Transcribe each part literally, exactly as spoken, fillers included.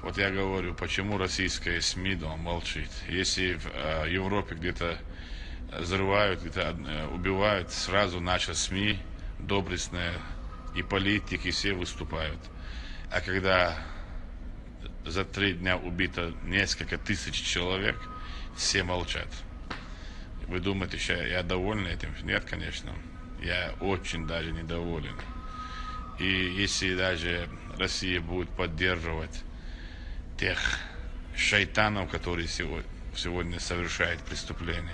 Вот я говорю, почему российская СМИ дома молчит. Если в э, Европе где-то взрывают, где-то э, убивают, сразу наши СМИ доблестные и политики все выступают. А когда за три дня убито несколько тысяч человек, все молчат. Вы думаете, что я доволен этим? Нет, конечно. Я очень даже недоволен. И если даже Россия будет поддерживать тех шайтанов, которые сегодня, сегодня совершают преступления,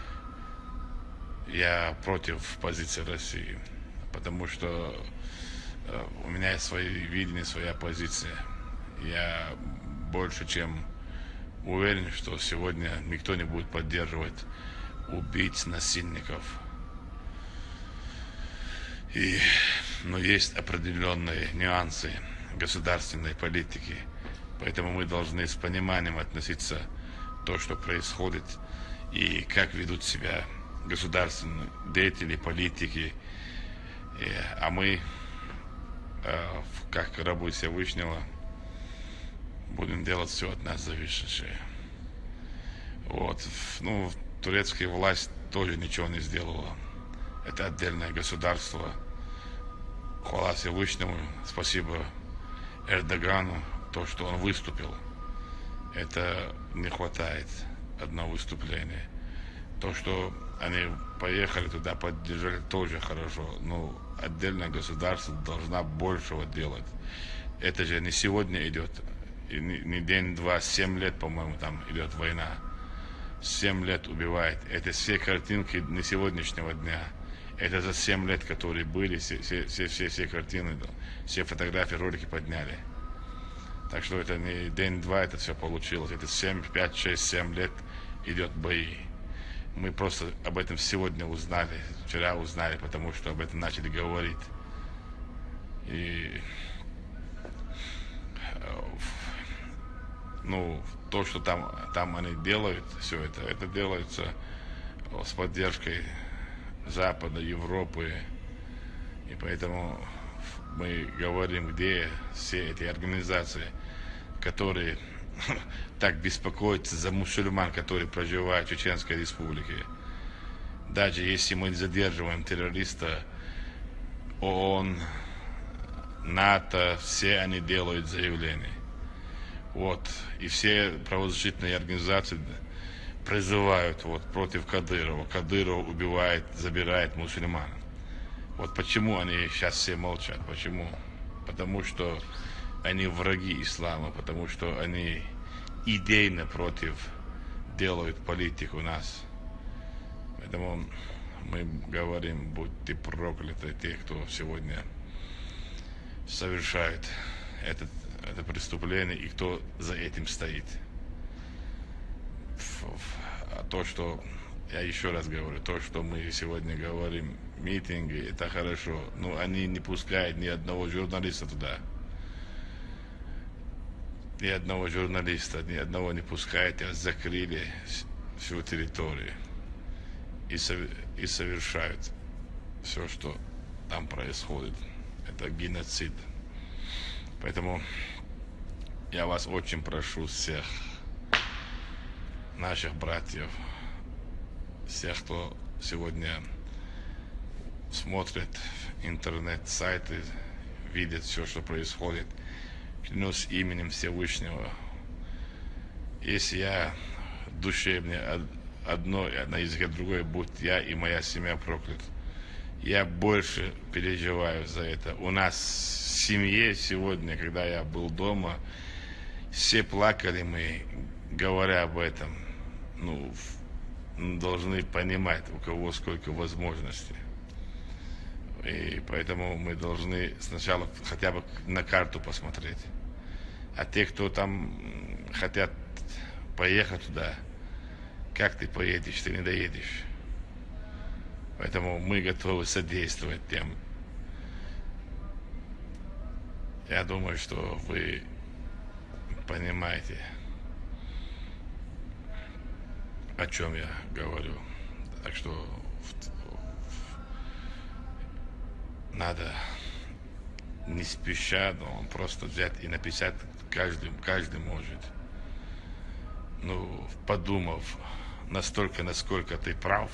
я против позиции России. Потому что э, у меня есть свое видение, своя позиция. Я больше чем уверен, что сегодня никто не будет поддерживать убийц, насильников. И, но есть определенные нюансы государственной политики. Поэтому мы должны с пониманием относиться к тому, что происходит, и как ведут себя государственные деятели, политики. И, а мы, э, как рабы Всевышнего, будем делать все от нас зависящее. Вот. Ну, турецкая власть тоже ничего не сделала. Это отдельное государство. Хвала Всевышнему, спасибо Эрдогану, то, что он выступил. Это не хватает одного выступления. То, что они поехали туда, поддержали, тоже хорошо. Но отдельное государство должна большего делать. Это же не сегодня идет, не день-два, семь лет, по-моему, там идет война. Семь лет убивает. Это все картинки не сегодняшнего дня. Это за семь лет, которые были, все, все, все, все, все картины, все фотографии, ролики подняли. Так что это не день-два, это все получилось. Это семь, пять, шесть, семь лет идет бои. Мы просто об этом сегодня узнали, вчера узнали, потому что об этом начали говорить. И ну, то, что там, там они делают, все это, это делается с поддержкой Запада, Европы. И поэтому мы говорим, где все эти организации, которые так беспокоятся за мусульман, которые проживают в Чеченской Республике. Даже если мы задерживаем террориста, ООН, НАТО, все они делают заявления. Вот. И все правозащитные организации призывают вот, против Кадырова. Кадыров убивает, забирает мусульман. Вот почему они сейчас все молчат. Почему? Потому что они враги ислама, потому что они идейно против делают политику у нас. Поэтому мы говорим, будьте прокляты те, кто сегодня совершает этот, это преступление и кто за этим стоит. А то, что, я еще раз говорю, то, что мы сегодня говорим, митинги, это хорошо, но они не пускают ни одного журналиста туда. Ни одного журналиста, ни одного не пускают, а закрыли всю территорию и, и совершают все, что там происходит. Это геноцид. Поэтому я вас очень прошу всех наших братьев, всех, кто сегодня смотрит интернет-сайты, видит все, что происходит, клянусь именем Всевышнего, если я в душе мне одно, а на языке другое, будь я и моя семья проклят, я больше переживаю за это. У нас в семье сегодня, когда я был дома, все плакали мы, говоря об этом. Ну, должны понимать, у кого сколько возможностей. И поэтому мы должны сначала хотя бы на карту посмотреть. А те, кто там хотят поехать туда, как ты поедешь, ты не доедешь. Поэтому мы готовы содействовать тем. Я думаю, что вы понимаете, о чем я говорю. Так что надо не спеша, но просто взять и написать каждый, каждый может. Ну, подумав настолько, насколько ты прав,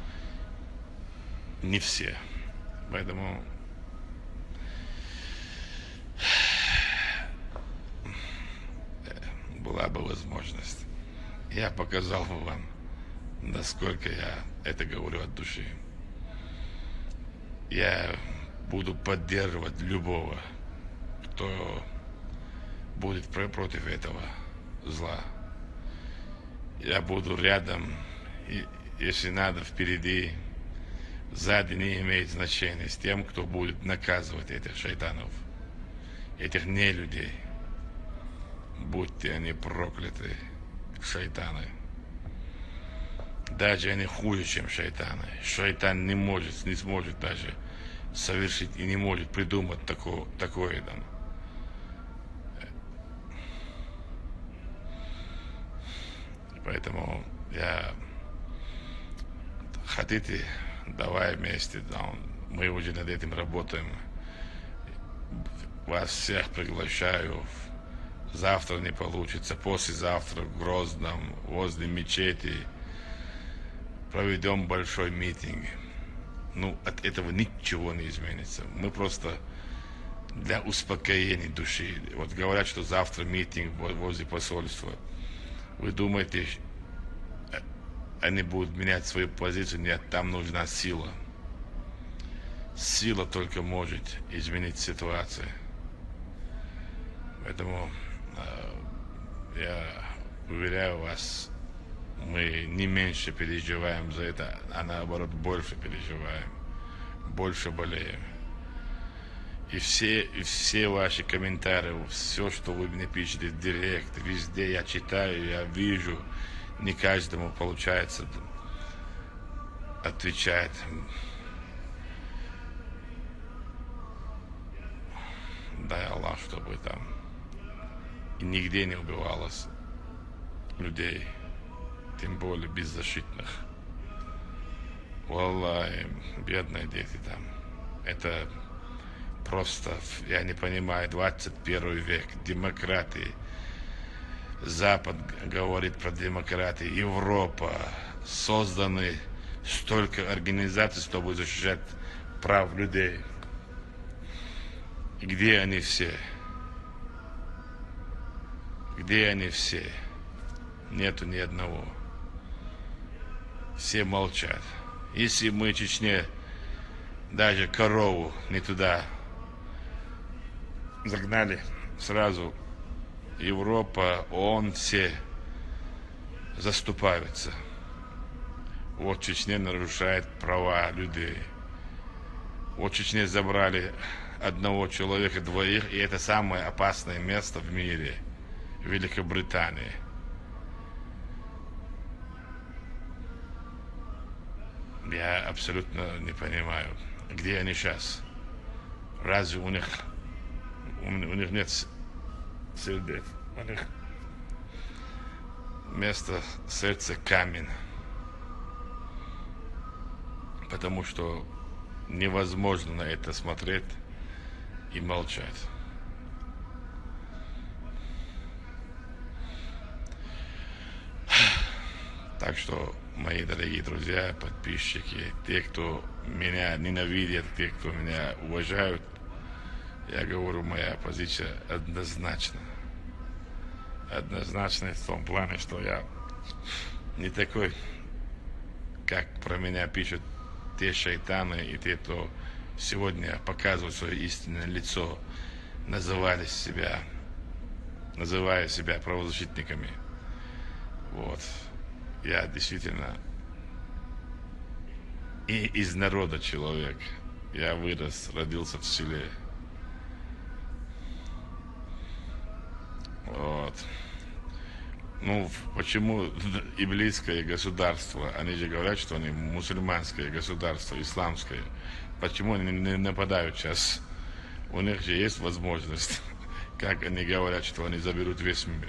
не все. Поэтому была бы возможность, я показал бы вам, насколько я это говорю от души. Я буду поддерживать любого, кто будет против этого зла. Я буду рядом, и, если надо, впереди, сзади, не имеет значения, с тем, кто будет наказывать этих шайтанов, этих нелюдей. Будьте они прокляты, шайтаны. Даже они хуже, чем шайтаны. Шайтан не может, не сможет даже совершить и не может придумать такое, такое там. Поэтому я... Хотите, давай вместе, да, мы уже над этим работаем. Вас всех приглашаю. Завтра не получится, послезавтра в Грозном, возле мечети проведем большой митинг. Ну, от этого ничего не изменится. Мы просто для успокоения души. Вот говорят, что завтра митинг возле посольства. Вы думаете, они будут менять свою позицию? Нет, там нужна сила. Сила только может изменить ситуацию. Поэтому э, я уверяю вас, мы не меньше переживаем за это, а наоборот больше переживаем, больше болеем. И все, и все ваши комментарии, все, что вы мне пишете в директ, везде я читаю, я вижу, не каждому получается отвечать. Дай Аллах, чтобы там и нигде не убивалось людей, тем более беззащитных. Валлахи, бедные дети там. Это просто, я не понимаю, двадцать первый век, демократии. Запад говорит про демократию, Европа, созданы столько организаций, чтобы защищать прав людей. И где они все? Где они все? Нету ни одного. Все молчат. Если мы в Чечне даже корову не туда загнали, сразу Европа, ООН, все заступаются. Вот Чечне нарушает права людей. Вот Чечне забрали одного человека, двоих, и это самое опасное место в мире, в Великобритании. Я абсолютно не понимаю, где они сейчас. Разве у них у, у них нет сердец? У них вместо сердца камень. Потому что невозможно на это смотреть и молчать. Так что, мои дорогие друзья, подписчики, те, кто меня ненавидят, те, кто меня уважают, я говорю, моя позиция однозначна. Однозначна в том плане, что я не такой, как про меня пишут те шайтаны и те, кто сегодня показывают свое истинное лицо, называли себя, называя себя правозащитниками. Вот. Я действительно и из народа человек. Я вырос, родился в селе. Вот. Ну, почему иблисское государство, они же говорят, что они мусульманское государство, исламское, почему они не нападают сейчас? У них же есть возможность, как они говорят, что они заберут весь мир.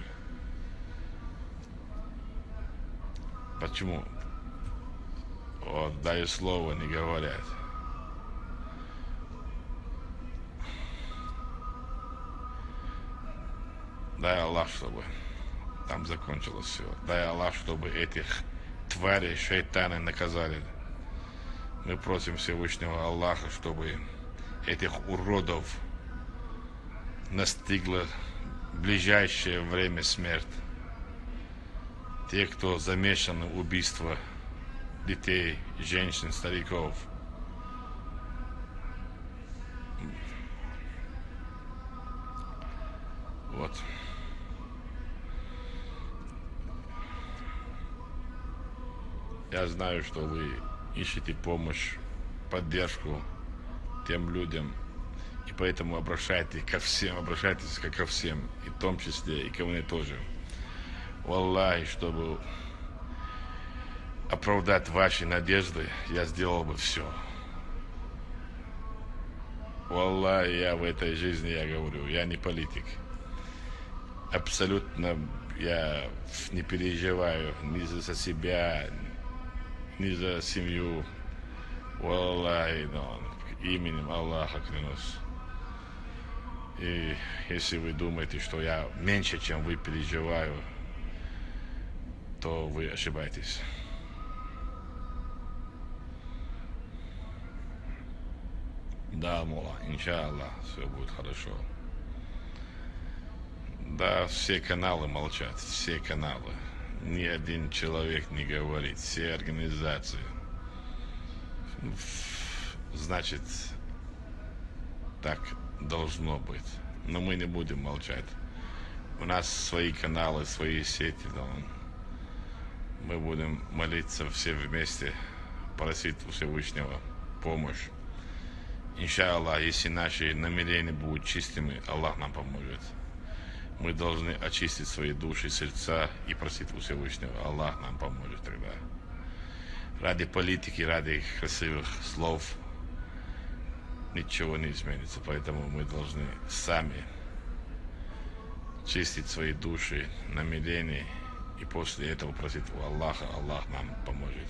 Почему? Вот, даю слово, не говорят. Дай Аллах, чтобы там закончилось все. Дай Аллах, чтобы этих тварей, шайтаны наказали. Мы просим Всевышнего Аллаха, чтобы этих уродов настигла в ближайшее время смерть. Те, кто замешаны в убийство детей, женщин, стариков. Вот. Я знаю, что вы ищете помощь, поддержку тем людям, и поэтому обращайтесь ко всем, обращайтесь ко всем, и в том числе и ко мне тоже. Валлахи, чтобы оправдать ваши надежды, я сделал бы все. Валлахи, я в этой жизни, я говорю, я не политик. Абсолютно я не переживаю ни за себя, ни за семью. Валлахи, но именем Аллаха клянусь. И если вы думаете, что я меньше, чем вы, переживаю, то вы ошибаетесь. Да, Мола, иншаллах, все будет хорошо. Да, все каналы молчат, все каналы. Ни один человек не говорит, все организации. Значит, так должно быть. Но мы не будем молчать. У нас свои каналы, свои сети. Да. Мы будем молиться все вместе, просить у Всевышнего помощь. Иншаллах, если наши намерения будут чистыми, Аллах нам поможет. Мы должны очистить свои души, сердца и просить у Всевышнего. Аллах нам поможет тогда. Ради политики, ради красивых слов ничего не изменится. Поэтому мы должны сами чистить свои души, намерения, и после этого просить у Аллаха. Аллах нам поможет.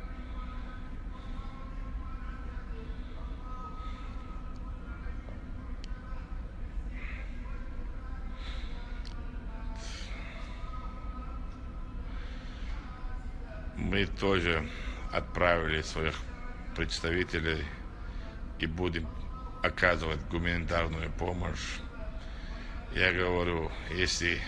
Мы тоже отправили своих представителей и будем оказывать гуманитарную помощь. Я говорю, если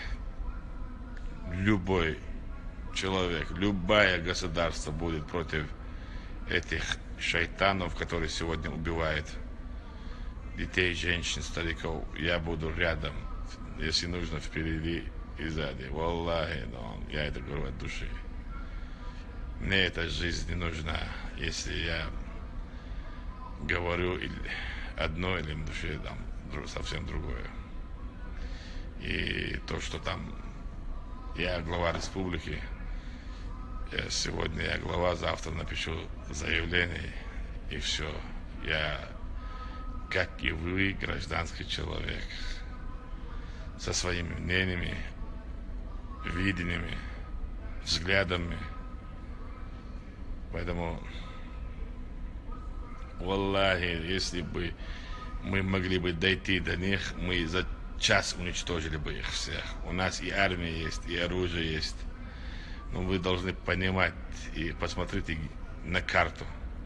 любой человек, любое государство будет против этих шайтанов, которые сегодня убивают детей, женщин, стариков, я буду рядом, если нужно, впереди и сзади. Валлахи, я это говорю от души. Мне эта жизнь не нужна, если я говорю одно или в душе там совсем другое. И то, что там я глава республики, я сегодня я глава, завтра напишу заявление, и все. Я, как и вы, гражданский человек, со своими мнениями, видениями, взглядами. Поэтому, валлахи, если бы мы могли бы дойти до них, мы за час уничтожили бы их всех. У нас и армия есть, и оружие есть. Но вы должны понимать и посмотрите на карту.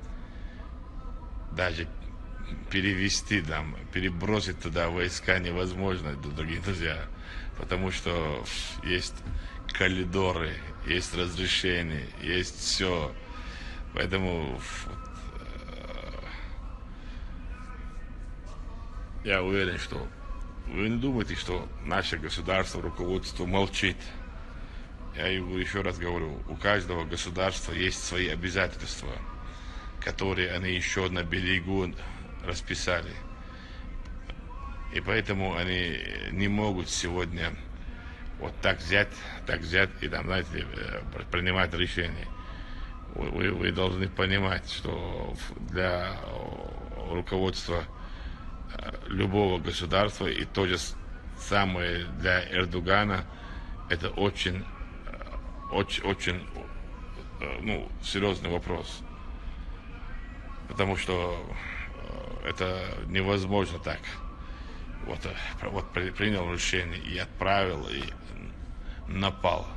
Даже перевести там, перебросить туда войска невозможно, дорогие друзья. Потому что есть коридоры, есть разрешения, есть все. Поэтому я уверен, что вы не думаете, что наше государство, руководство молчит. Я еще раз говорю, у каждого государства есть свои обязательства, которые они еще на берегу расписали. И поэтому они не могут сегодня вот так взять, так взять и там, знаете, принимать решения. Вы, вы должны понимать, что для руководства любого государства и то же самое для Эрдогана, это очень, очень, очень ну, серьезный вопрос. Потому что это невозможно так. вот, вот принял решение и отправил, и напал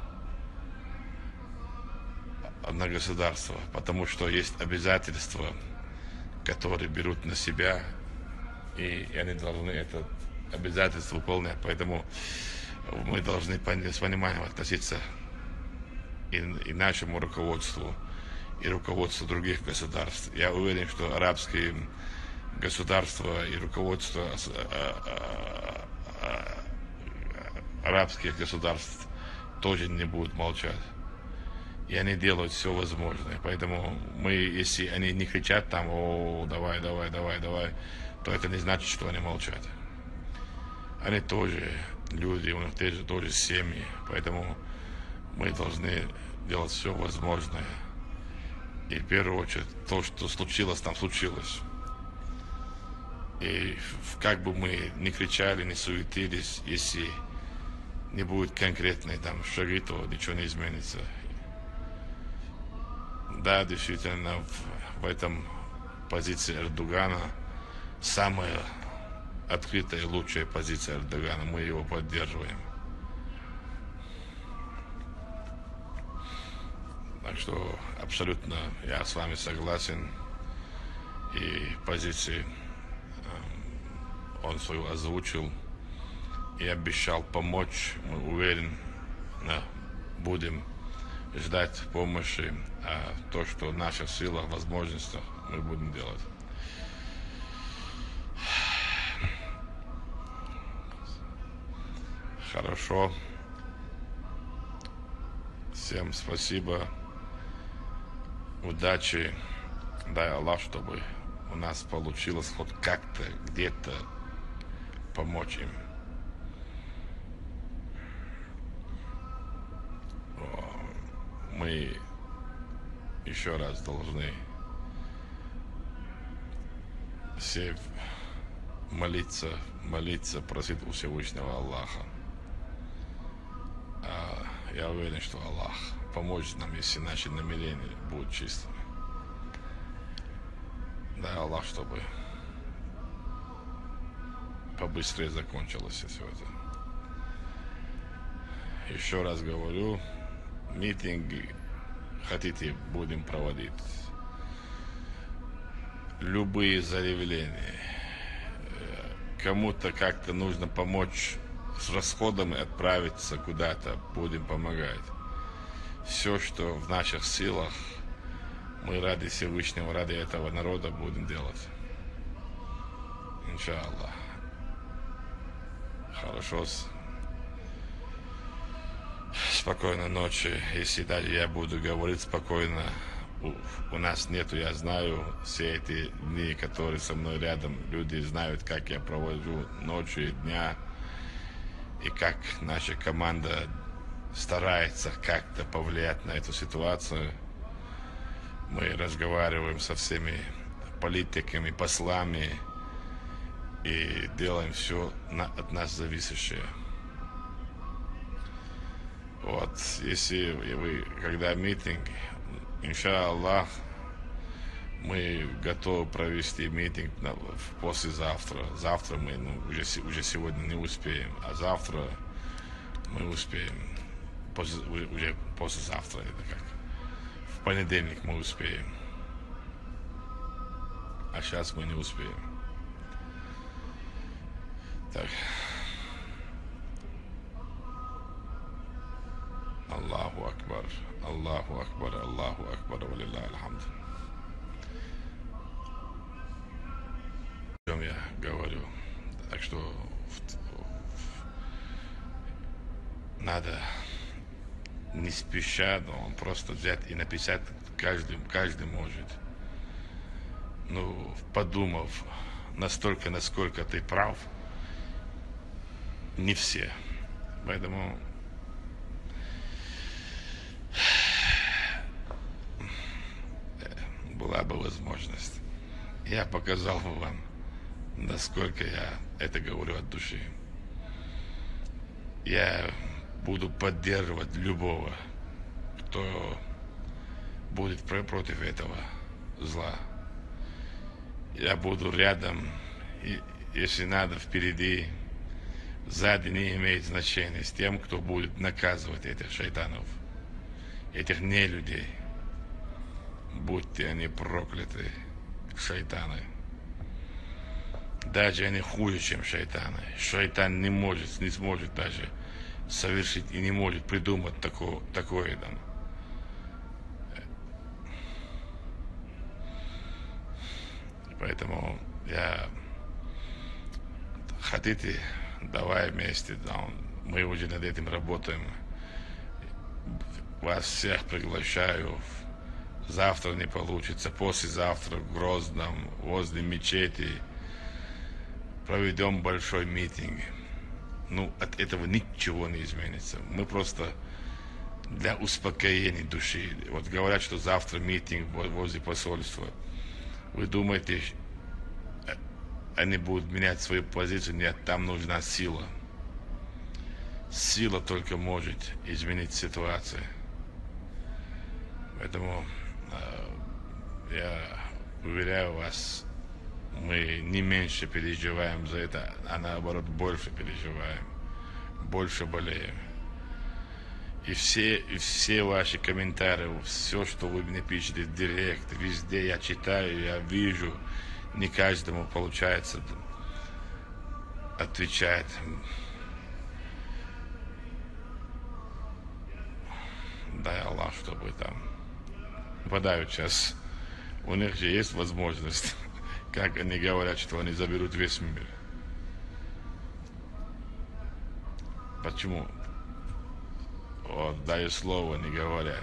на государство, потому что есть обязательства, которые берут на себя, и они должны это обязательство выполнять. Поэтому мы должны с пониманием относиться и, и нашему руководству, и руководству других государств. Я уверен, что арабские государства и руководство арабских государств тоже не будут молчать. И они делают все возможное. Поэтому мы, если они не кричат там: о, давай, давай, давай, давай, то это не значит, что они молчат. Они тоже люди, у них тоже, тоже семьи. Поэтому мы должны делать все возможное. И в первую очередь то, что случилось, там случилось. И как бы мы ни кричали, ни суетились, если не будет конкретной там шаги, то ничего не изменится. Да, действительно, в, в этом позиции Эрдогана самая открытая и лучшая позиция Эрдогана. Мы его поддерживаем. Так что абсолютно я с вами согласен. И позиции он свою озвучил и обещал помочь. Мы уверен, будем ждать помощи, а то, что в наших силах, возможностях, мы будем делать. Хорошо. Всем спасибо. Удачи. Дай Аллах, чтобы у нас получилось хоть как-то, где-то помочь им. Мы еще раз должны все молиться, молиться, просить у Всевышнего Аллаха. А я уверен, что Аллах поможет нам, если наши намерения будут чистыми. Дай Аллах, чтобы побыстрее закончилось все это. Еще раз говорю, митинги хотите, будем проводить. Любые заявления. Кому-то как-то нужно помочь с расходами, отправиться куда-то, будем помогать. Все, что в наших силах, мы ради Всевышнего, ради этого народа будем делать. Иншаллах. Хорошо. Спокойной ночи. Если даже я буду говорить спокойно, у, у нас нету, я знаю, все эти дни, которые со мной рядом, люди знают, как я провожу ночи и дня, и как наша команда старается как-то повлиять на эту ситуацию. Мы разговариваем со всеми политиками, послами и делаем все на, от нас зависящее. Вот, если вы, когда митинг, иншаллах, мы готовы провести митинг на, послезавтра. Завтра мы ну, уже, уже сегодня не успеем, а завтра мы успеем. После, уже послезавтра, это как. В понедельник мы успеем. А сейчас мы не успеем. Так. Аллаху Акбар, Аллаху Акбар, Аллаху Акбар, валилля алхамд. О чем я говорю. Так что в, в, надо не спеша, но просто взять и написать, каждый, каждый может. Ну, подумав, настолько, насколько ты прав, не все. Поэтому была бы возможность, я показал бы вам, насколько я это говорю от души. Я буду поддерживать любого, кто будет против этого зла. Я буду рядом и, если надо, впереди, сзади, не имеет значения, с тем, кто будет наказывать этих шайтанов, этих нелюдей. Будьте они прокляты, шайтаны. Даже они хуже, чем шайтаны. Шайтан не может, не сможет даже совершить и не может придумать такое, такое там. Поэтому я... Хотите, давай вместе, да, мы уже над этим работаем. Вас всех приглашаю. Завтра не получится, послезавтра в Грозном, возле мечети проведем большой митинг. Ну, от этого ничего не изменится. Мы просто для успокоения души. Вот говорят, что завтра митинг возле посольства. Вы думаете, они будут менять свою позицию? Нет, там нужна сила. Сила только может изменить ситуацию. Поэтому э, я уверяю вас, мы не меньше переживаем за это, а наоборот больше переживаем, больше болеем. И все, и все ваши комментарии, все, что вы мне пишете в директ, везде я читаю, я вижу, не каждому получается отвечать. Дай Аллах, чтобы там попадают сейчас. У них же есть возможность, как они говорят, что они заберут весь мир. Почему? Вот, даю слово, не говорят.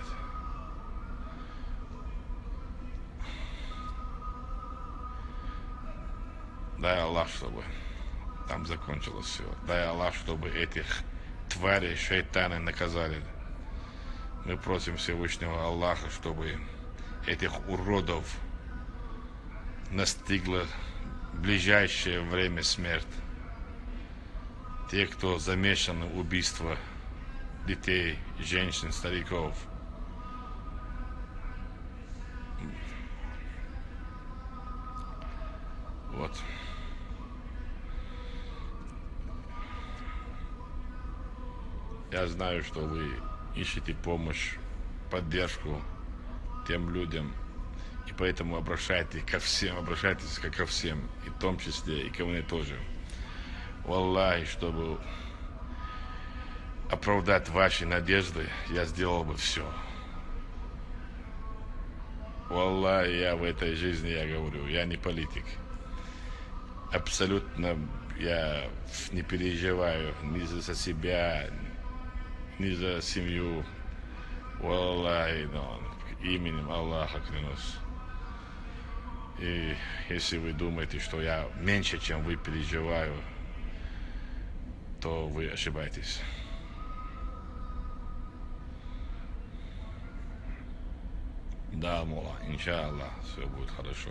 Дай Аллах, чтобы там закончилось все. Дай Аллах, чтобы этих тварей, шайтаны наказали. Мы просим Всевышнего Аллаха, чтобы этих уродов настигла в ближайшее время смерть. Те, кто замешаны в убийство детей, женщин, стариков. Вот. Я знаю, что вы ищете помощь, поддержку тем людям, и поэтому обращайтесь ко всем, обращайтесь как ко всем, и в том числе и ко мне тоже. Валлахи, чтобы оправдать ваши надежды, я сделал бы все. Валлахи, я в этой жизни, я говорю, я не политик. Абсолютно я не переживаю ни за себя, ни за семью. Валлахи, но именем Аллаха клянусь. И если вы думаете, что я меньше, чем вы, переживаю, то вы ошибаетесь. Да, мола, иншаллах, все будет хорошо.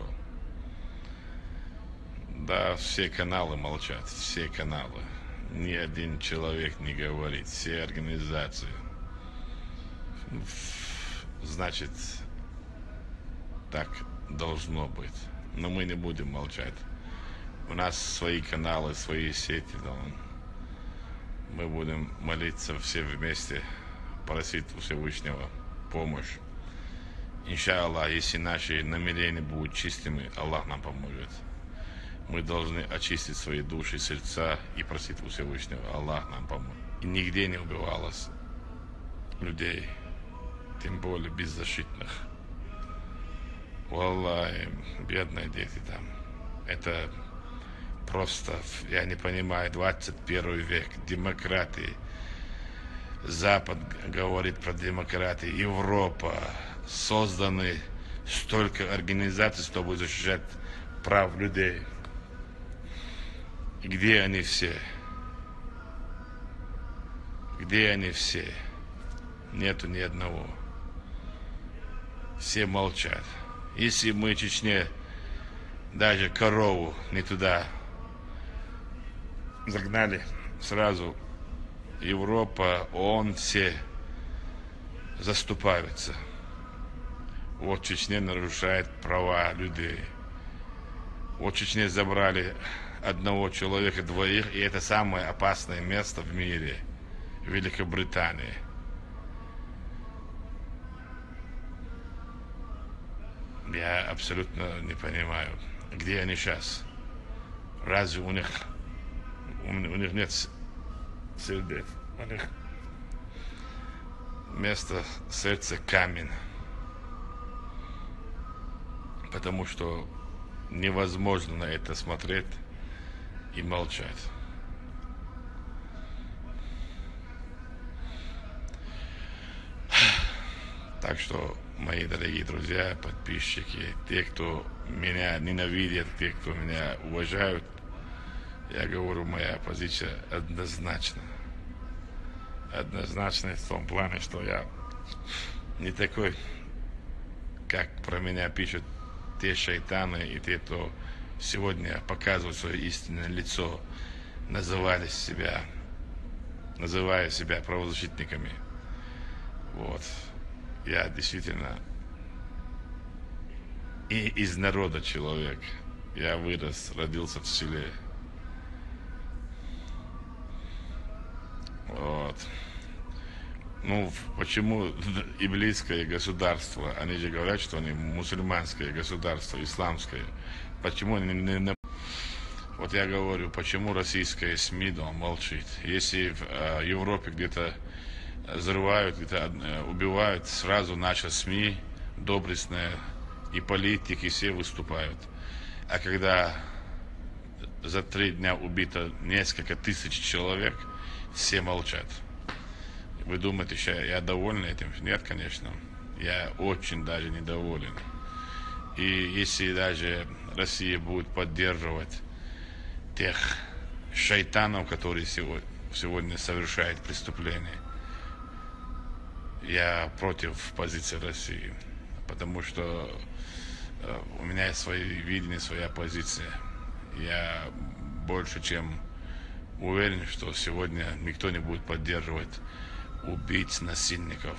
Да, все каналы молчат, все каналы. Ни один человек не говорит, все организации. Значит, так должно быть. Но мы не будем молчать. У нас свои каналы, свои сети. Да. Мы будем молиться все вместе, просить у Всевышнего помощь. Иншаллах, если наши намерения будут чистыми, Аллах нам поможет. Мы должны очистить свои души, сердца и просить у Всевышнего. Аллах нам поможет. И нигде не убивалось людей, тем более беззащитных. Валлахи, бедные дети там. Это просто, я не понимаю, двадцать первый век, демократии. Запад говорит про демократию, Европа, созданы столько организаций, чтобы защищать прав людей. И где они все? Где они все? Нету ни одного. Все молчат. Если мы в Чечне даже корову не туда загнали, сразу Европа, ООН, все заступаются. Вот Чечне нарушает права людей. Вот Чечне забрали одного человека, двоих, и это самое опасное место в мире, в Великобритании. Я абсолютно не понимаю, где они сейчас. Разве у них у, у них нет сердец? У них вместо сердца камень. Потому что невозможно на это смотреть и молчать. Так что, мои дорогие друзья, подписчики, те, кто меня ненавидят, те, кто меня уважают, я говорю, моя позиция однозначна. Однозначно в том плане, что я не такой, как про меня пишут те шайтаны и те, кто сегодня показывают свое истинное лицо, называли себя, называя себя правозащитниками. Вот. Я действительно и из народа человек. Я вырос, родился в селе. Вот. Ну, почему иблийское государство, они же говорят, что они мусульманское государство, исламское. Почему они не... не... Вот я говорю, почему российская СМИ да, молчит? Если в э, Европе где-то взрывают, где-то э, убивают, сразу наши СМИ, доблестные, и политики, все выступают. А когда за три дня убито несколько тысяч человек, все молчат. Вы думаете, что я доволен этим? Нет, конечно. Я очень даже недоволен. И если даже Россия будет поддерживать тех шайтанов, которые сегодня, сегодня совершают преступления, я против позиции России. Потому что э, у меня есть свои видения, своя позиция. Я больше чем уверен, что сегодня никто не будет поддерживать убийц, насильников.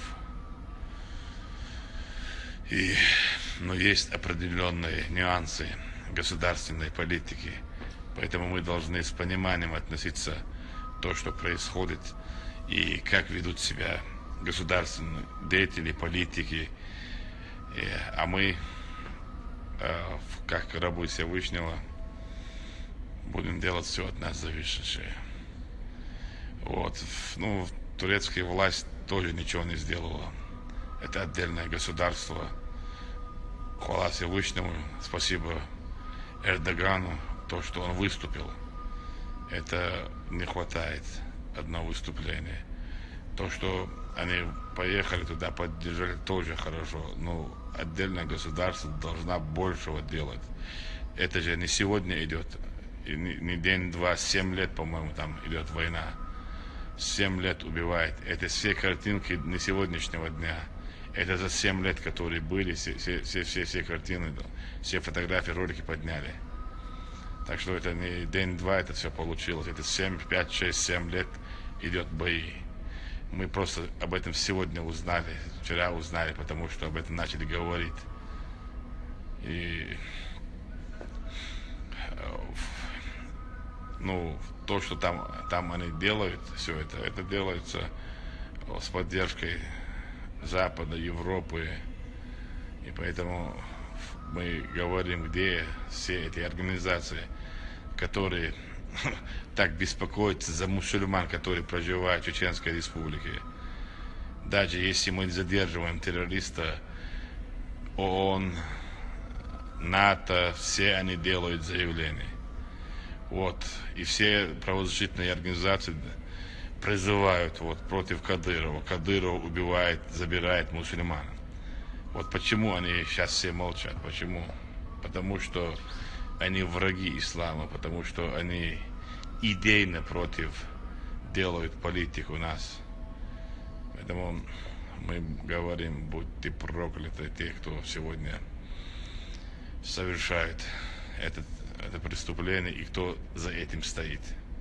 И, но есть определенные нюансы государственной политики. Поэтому мы должны с пониманием относиться к тому, что происходит, и как ведут себя государственные деятели, политики. И, а мы, э, как рабы Всевышнего, будем делать все от нас зависящее. Вот. Ну, турецкая власть тоже ничего не сделала. Это отдельное государство. Хвала Всевышнему, спасибо Эрдогану, то, что он выступил. Это не хватает одного выступления. То, что они поехали туда, поддержали, тоже хорошо. Но отдельное государство должна большего делать. Это же не сегодня идет, не, не день, два, семь лет, по-моему, там идет война. Семь лет убивает. Это все картинки не сегодняшнего дня. Это за семь лет, которые были, все, все, все, все, все картины, все фотографии, ролики подняли. Так что это не день-два, это все получилось. Это семь, пять, шесть, семь лет идет бои. Мы просто об этом сегодня узнали, вчера узнали, потому что об этом начали говорить. И ну, то, что там, там они делают, все это, это делается с поддержкой Запада, Европы. И поэтому мы говорим, где все эти организации, которые так беспокоятся за мусульман, которые проживают в Чеченской Республике. Даже если мы задерживаем террориста, ООН, НАТО, все они делают заявления. Вот. И все правозащитные организации призывают вот, против Кадырова. Кадыров убивает, забирает мусульман. Вот почему они сейчас все молчат. Почему? Потому что они враги ислама, потому что они идейно против делают политику у нас. Поэтому мы говорим, будьте прокляты те, кто сегодня совершает этот, это преступление и кто за этим стоит.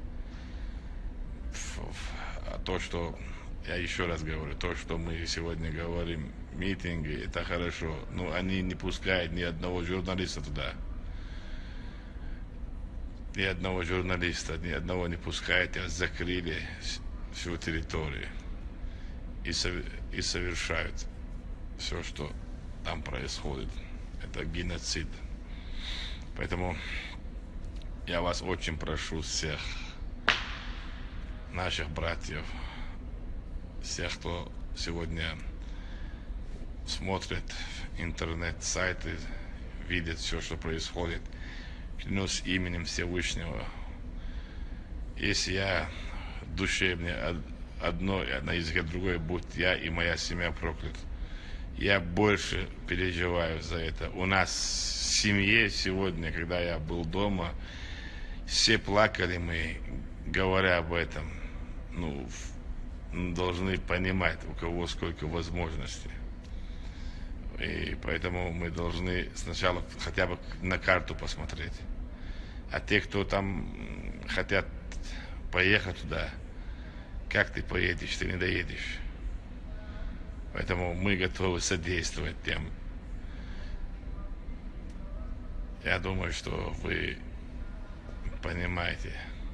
А то, что, я еще раз говорю, то, что мы сегодня говорим, митинги, это хорошо, но они не пускают ни одного журналиста туда. ни одного журналиста, ни одного не пускаете, а закрыли всю территорию и, и совершают все, что там происходит. Это геноцид. Поэтому я вас очень прошу, всех наших братьев, всех, кто сегодня смотрит интернет-сайты, видит все, что происходит, клянусь именем Всевышнего, если я в душе мне одно, а на языке другое, будь я и моя семья проклят. Я больше переживаю за это. У нас в семье сегодня, когда я был дома, все плакали мы, говоря об этом. Ну, должны понимать, у кого сколько возможностей. И поэтому мы должны сначала хотя бы на карту посмотреть. А те, кто там хотят поехать туда, как ты поедешь, ты не доедешь. Поэтому мы готовы содействовать тем. Я думаю, что вы понимаете.